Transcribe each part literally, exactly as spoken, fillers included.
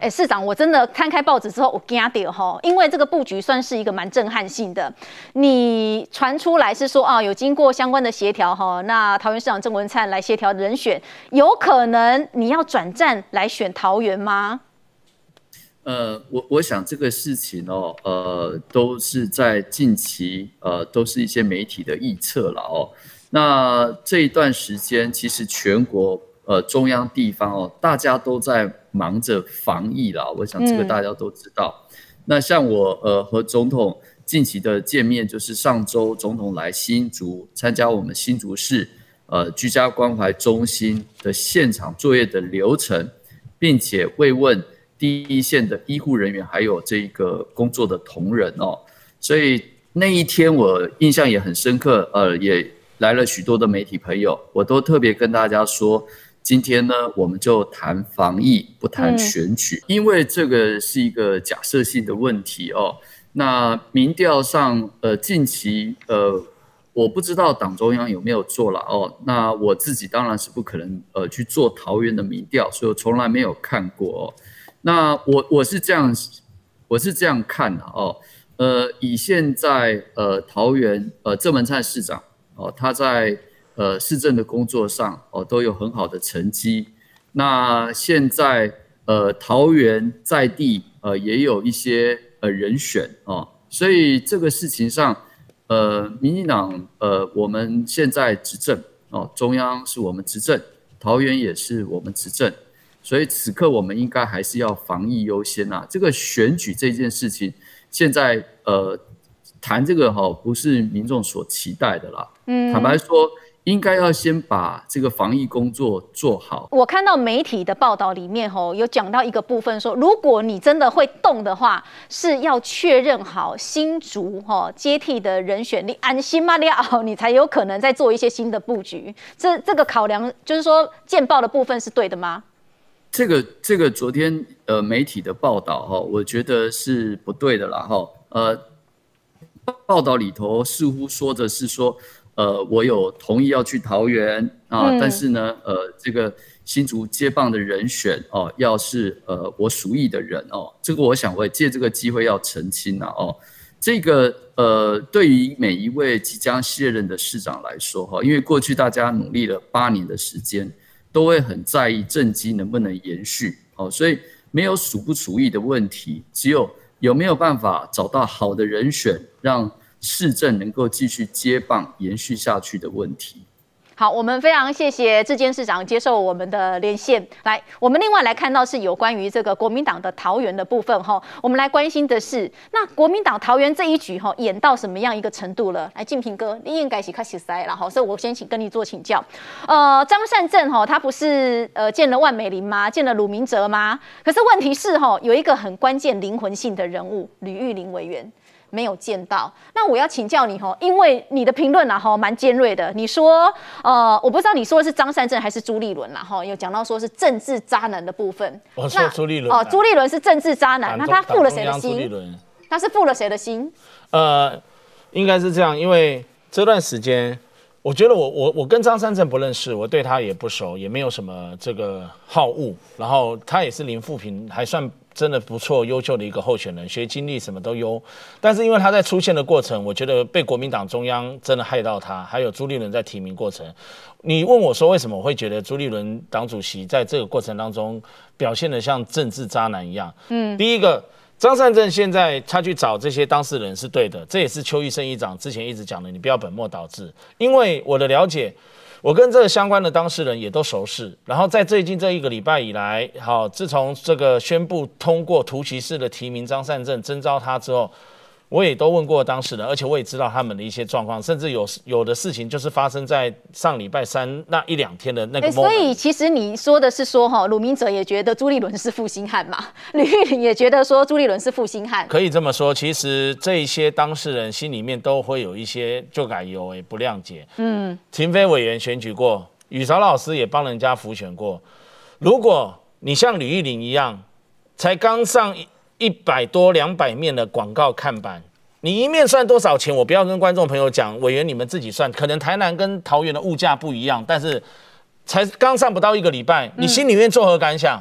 哎，市长，我真的摊开报纸之后，我惊到哈，因为这个布局算是一个蛮震撼性的。你传出来是说啊，有经过相关的协调哈，那桃园市长郑文灿来协调人选，有可能你要转战来选桃园吗？ 呃，我我想这个事情哦，呃，都是在近期，呃，都是一些媒体的臆测了哦。那这一段时间，其实全国呃中央地方哦，大家都在忙着防疫啦。我想这个大家都知道。嗯、那像我呃和总统近期的见面，就是上周总统来新竹参加我们新竹市呃居家关怀中心的现场作业的流程，并且慰问第一线的医护人员，还有这个工作的同仁哦，所以那一天我印象也很深刻，呃，也来了许多的媒体朋友，我都特别跟大家说，今天呢，我们就谈防疫，不谈选举，嗯、因为这个是一个假设性的问题哦。那民调上，呃，近期呃，我不知道党中央有没有做了哦。那我自己当然是不可能呃去做桃园的民调，所以我从来没有看过哦。那我我是这样，我是这样看的哦，呃，以现在呃桃园呃郑文灿市长哦，他在呃市政的工作上哦都有很好的成绩。那现在呃桃园在地呃也有一些呃人选哦，所以这个事情上，呃，民进党呃我们现在执政哦，中央是我们执政，桃园也是我们执政。所以此刻我们应该还是要防疫优先啊！这个选举这件事情，现在呃谈这个哈、哦，不是民众所期待的啦。嗯，坦白说，应该要先把这个防疫工作做好。 我看到媒体的报道里面吼，有讲到一个部分说，如果你真的会动的话，是要确认好新竹吼接替的人选，你安心吗？了，你才有可能再做一些新的布局。这这个考量就是说，见报的部分是对的吗？ 这个这个昨天呃媒体的报道哈，我觉得是不对的啦哈。呃，报道里头似乎说的是说，呃，我有同意要去桃园啊，嗯、但是呢，呃，这个新竹接棒的人选哦，要是呃我属意的人哦，这个我想我也借这个机会要澄清了哦。这个呃，对于每一位即将卸任的市长来说哈，因为过去大家努力了八年的时间。都会很在意政绩能不能延续，哦，所以没有属不属意的问题，只有有没有办法找到好的人选，让市政能够继续接棒延续下去的问题。 好，我们非常谢谢志坚市长接受我们的连线。来，我们另外来看到是有关于这个国民党的桃园的部分哈，我们来关心的是，那国民党桃园这一局哈演到什么样一个程度了？来，敬平哥，你应该是开始塞了哈，所以我先请跟你做请教。呃，张善政哈，他不是呃见了万美玲吗？见了鲁明哲吗？可是问题是哈，有一个很关键灵魂性的人物吕玉玲委员。没有见到，那我要请教你哈，因为你的评论啦哈蛮尖锐的，你说呃，我不知道你说的是张善政还是朱立伦啦哈，有讲到说是政治渣男的部分。 我说朱立伦哦，朱立伦是政治渣男，那他负了谁的心？他是负了谁的心？ 呃，应该是这样，因为这段时间，我觉得我我我跟张善政不认识，我对他也不熟，也没有什么这个好恶，然后他也是林富平，还算。真的不错，优秀的一个候选人，学经历什么都优。但是因为他在出现的过程，我觉得被国民党中央真的害到他，还有朱立伦在提名过程。你问我说为什么我会觉得朱立伦党主席在这个过程当中表现得像政治渣男一样？嗯，第一个，张善政现在他去找这些当事人是对的，这也是邱奕胜议长之前一直讲的，你不要本末倒置。因为我的了解。我跟这个相关的当事人也都熟识，然后在最近这一个礼拜以来，好，自从这个宣布通过涂骑士的提名张善政征召他之后，我也都问过当事人，而且我也知道他们的一些状况，甚至有有的事情就是发生在上礼拜三那一两天的那个 moment。 所以其实你说的是说哈，鲁明哲也觉得朱立伦是负心汉嘛，吕玉玲也觉得说朱立伦是负心汉， 可以这么说。其实这一些当事人心里面都会有一些就改有诶不谅解。嗯，秦飞委员选举过，宇韶老师也帮人家辅选过。如果你像吕玉玲一样，才刚上一百多两百面的广告看板，你一面算多少钱？我不要跟观众朋友讲，委员你们自己算。可能台南跟桃园的物价不一样，但是才刚上不到一个礼拜，你心里面作何感想？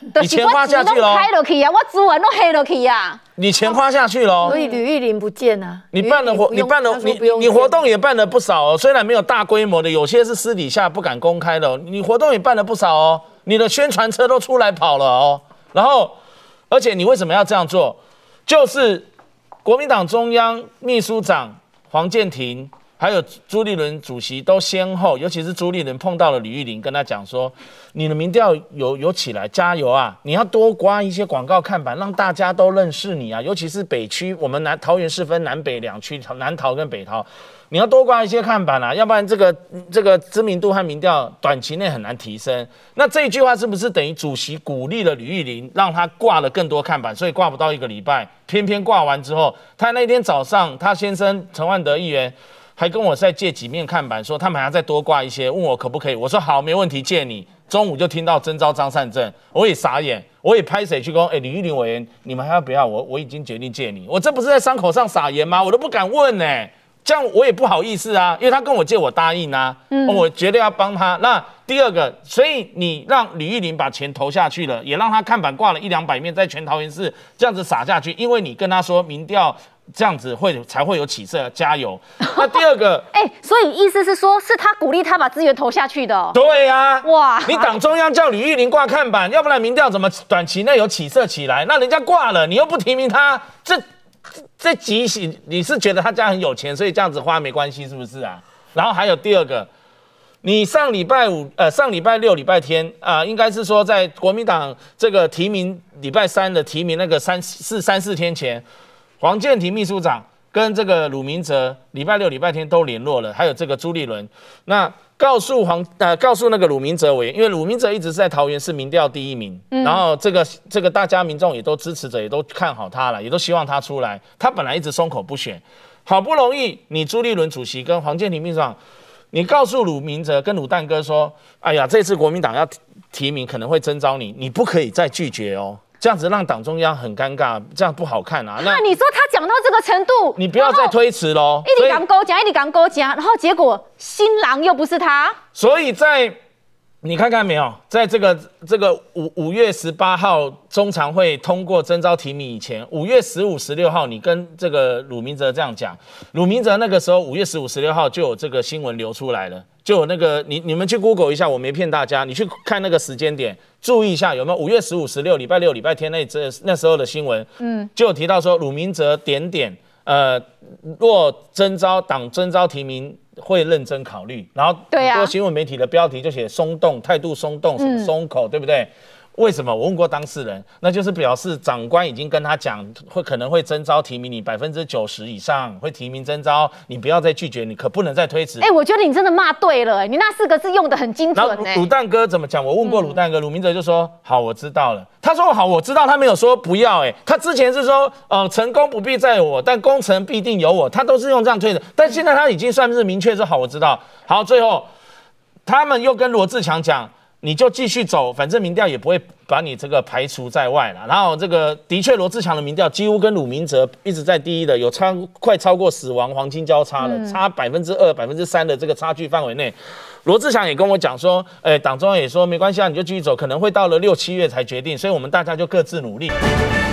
你钱花下去喽， 开了去啊，我资源都黑了去啊， 你钱花下去喽。 所以吕玉玲不见啊， 你办了活，你办了你你活动也办了不少哦，虽然没有大规模的，有些是私底下不敢公开的、哦，你活动也办了不少哦，你的宣传车都出来跑了哦，然后而且你为什么要这样做？就是国民党中央秘书长黄健庭。还有朱立伦主席都先后，尤其是朱立伦碰到了吕玉玲，跟他讲说，你的民调有有起来，加油啊！你要多刮一些广告看板，让大家都认识你啊！尤其是北区，我们南桃园市分南北两区，南桃跟北桃，你要多刮一些看板啊，要不然这个这个知名度和民调短期内很难提升。那这一句话是不是等于主席鼓励了吕玉玲，让他挂了更多看板，所以挂不到一个礼拜，偏偏挂完之后，他那天早上，他先生陈万德议员。还跟我再借几面看板，说他们还要再多挂一些，问我可不可以？我说好，没问题，借你。中午就听到征召张善政，我也傻眼，我也拍谁去说，哎，吕玉玲委员，你们还要不要？我我已经决定借你，我这不是在伤口上撒盐吗？我都不敢问呢、欸，这样我也不好意思啊，因为他跟我借，我答应啊，嗯、我绝对要帮他。那第二个，所以你让吕玉玲把钱投下去了，也让他看板挂了一两百面，在全桃园市这样子撒下去，因为你跟他说民调。这样子会才会有起色，加油。那第二个， 哎、欸，所以意思是说，是他鼓励他把资源投下去的、哦。 对呀、啊， 哇！ 你党中央叫吕玉玲挂看板，要不然民调怎么短期内有起色起来？那人家挂了，你又不提名他，这这几喜，你是觉得他家很有钱，所以这样子花没关系，是不是啊？然后还有第二个。你上礼拜五，呃，上礼拜六、礼拜天啊、呃，应该是说在国民党这个提名礼拜三的提名那个三四三四天前，黄健庭秘书长跟这个鲁明哲礼拜六、礼拜天都联络了，还有这个朱立伦，那告诉黄呃告诉那个鲁明哲委员，因为鲁明哲一直是在桃园市民调第一名，嗯、然后这个这个大家民众也都支持者也都看好他了，也都希望他出来，他本来一直松口不选，好不容易你朱立伦主席跟黄健庭秘书长。你告诉鲁明哲跟鲁蛋哥说：“哎呀，这次国民党要提名，可能会征召你，你不可以再拒绝哦，这样子让党中央很尴尬，这样不好看啊。” 那你说他讲到这个程度， 你不要再推迟喽。 一直敢勾讲，一直敢勾讲，然后结果新郎又不是他， 所以在你看看没有，在这个这个五五月十八号中常会通过征召提名以前，五月十五、十六号，你跟这个鲁明哲这样讲，鲁明哲那个时候五月十五、十六号就有这个新闻流出来了，就有那个你你们去 Google 一下，我没骗大家，你去看那个时间点，注意一下有没有五月十五、十六礼拜六、礼拜天那这那时候的新闻，嗯，就有提到说鲁明哲点点呃，若征召党征召提名。会认真考虑，然后很多新闻媒体的标题就写松动，态度松动，什么松口，嗯、对不对？为什么？我问过当事人，那就是表示长官已经跟他讲，会可能会征召提名你百分之九十以上，会提名征召，你不要再拒绝，你可不能再推迟。 哎、欸，我觉得你真的骂对了、欸，你那四个字用得很精准、欸。 鲁蛋哥怎么讲？我问过鲁蛋哥，鲁明哲就说好，我知道了。他说好，我知道，他没有说不要、欸。哎，他之前是说，呃，成功不必在我，但功成必定有我，他都是用这样推的。但现在他已经算是明确说好，我知道。好，最后他们又跟罗志强讲。你就继续走，反正民调也不会把你这个排除在外了。然后这个的确，罗志强的民调几乎跟鲁明哲一直在第一的，有超快超过死亡黄金交叉了，嗯、差百分之二、百分之三的这个差距范围内。罗志强也跟我讲说，哎，党中央也说没关系啊，你就继续走，可能会到了六七月才决定，所以我们大家就各自努力。